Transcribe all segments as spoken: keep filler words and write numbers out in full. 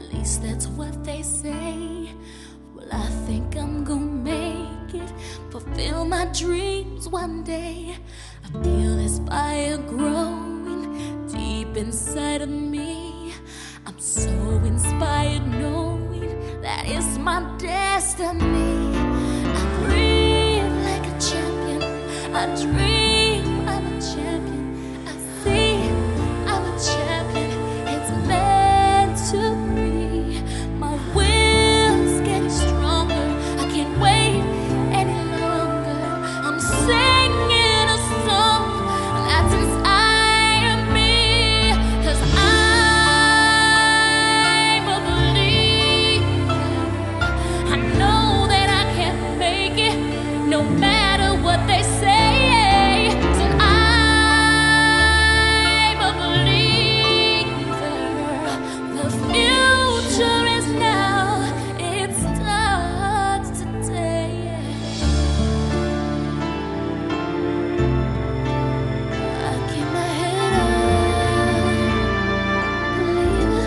least that's what they say. Well, I think I'm gonna make it, fulfill my dreams one day. I feel this fire growing deep inside of me. I'm so inspired knowing that it's my destiny. I breathe like a champion, I dream I'm a champion, I see I'm a champion. It's meant to be. My will's getting stronger, I can't wait any longer. I'm singing a song that's inside of me, 'cause I'm a believer. I know that I can make it no matter what they say. Said I'm a believer. The future is now, it starts today. I keep my head up, believer.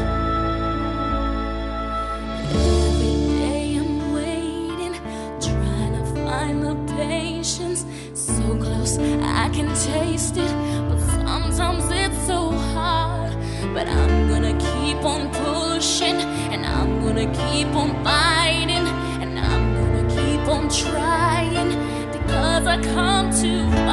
Every day I'm waiting, trying to find the patience. So close, I can taste it, but sometimes it's so hard. But I'm gonna keep on pushing, and I'm gonna keep on fighting, and I'm gonna keep on trying, because I come to